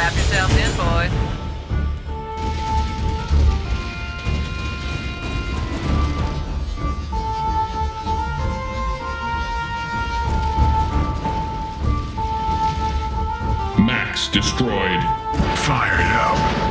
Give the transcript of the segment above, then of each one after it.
Strap yourselves in, boys. Max destroyed. Fired up.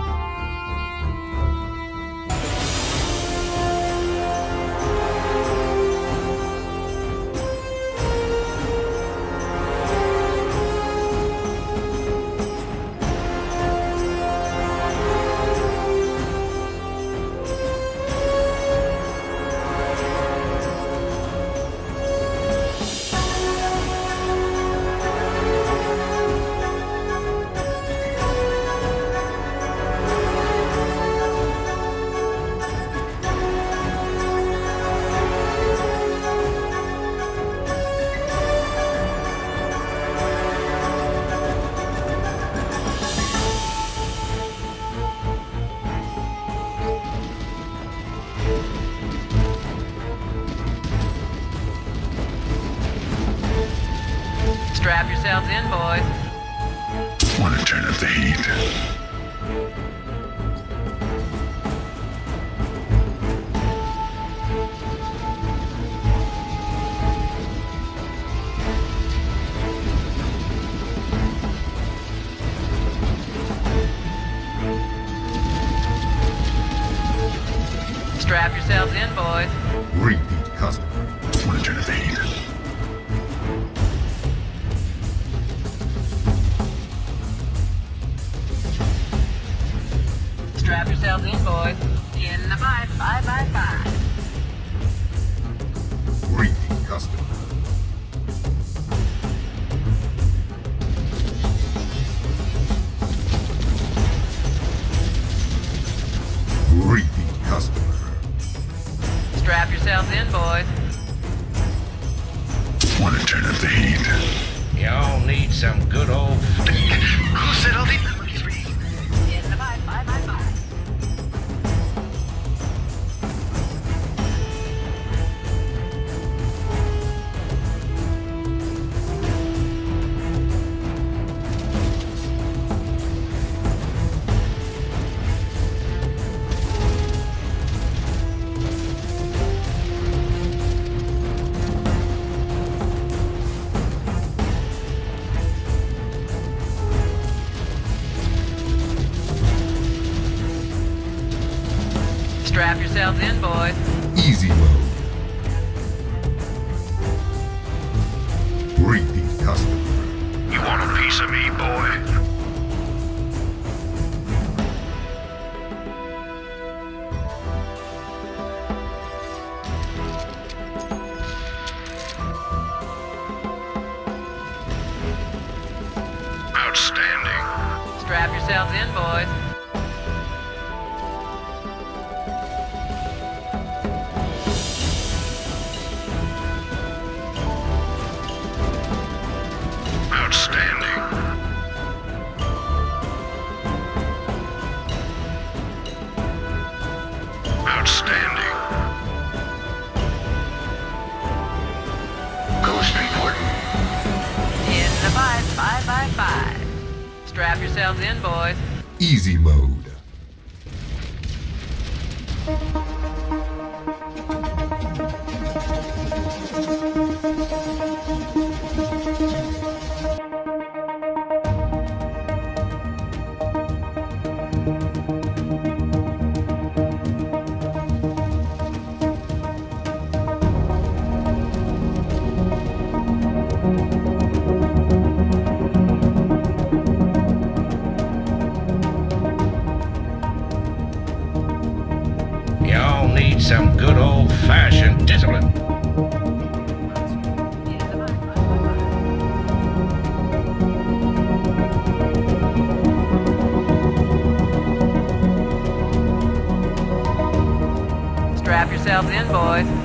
Strap yourselves in, boys. Want to turn up the heat. Strap yourselves in, boys. Repeat customer. Want to turn up the heat. Strap yourselves in, boys. In the 5x5x5. Repeat customer. Repeat customer. Strap yourselves in, boys. Want to turn up the heat. Y'all need some good old... Who said all these numbers? In the 5x5x5. Strap yourselves in, boys. Easy mode. Repeat customer. You want a piece of me, boy? Outstanding. Strap yourselves in, boys. Outstanding. Outstanding. Ghost important. In the 5x5x5. Strap yourselves in, boys. Easy mode. Y'all need some good old-fashioned discipline. Strap yourselves in, boys.